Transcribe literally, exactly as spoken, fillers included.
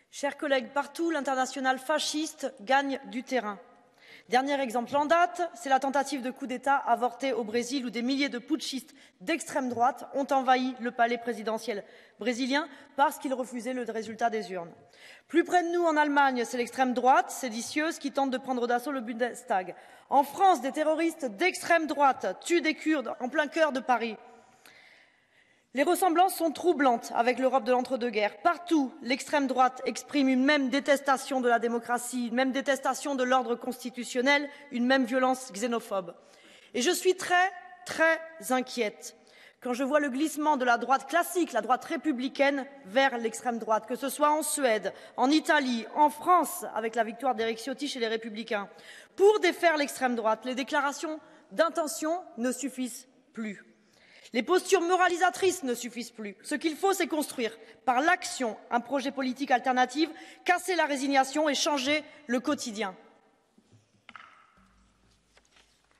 Chers collègues, partout, l'international fasciste gagne du terrain. Dernier exemple en date, c'est la tentative de coup d'État avortée au Brésil où des milliers de putschistes d'extrême droite ont envahi le palais présidentiel brésilien parce qu'ils refusaient le résultat des urnes. Plus près de nous, en Allemagne, c'est l'extrême droite séditieuse qui tente de prendre d'assaut le Bundestag. En France, des terroristes d'extrême droite tuent des Kurdes en plein cœur de Paris. Les ressemblances sont troublantes avec l'Europe de l'entre-deux-guerres. Partout, l'extrême droite exprime une même détestation de la démocratie, une même détestation de l'ordre constitutionnel, une même violence xénophobe. Et je suis très, très inquiète quand je vois le glissement de la droite classique, la droite républicaine, vers l'extrême droite, que ce soit en Suède, en Italie, en France, avec la victoire d'Éric Ciotti chez les Républicains. Pour défaire l'extrême droite, les déclarations d'intention ne suffisent plus. Les postures moralisatrices ne suffisent plus. Ce qu'il faut, c'est construire, par l'action, un projet politique alternatif, casser la résignation et changer le quotidien.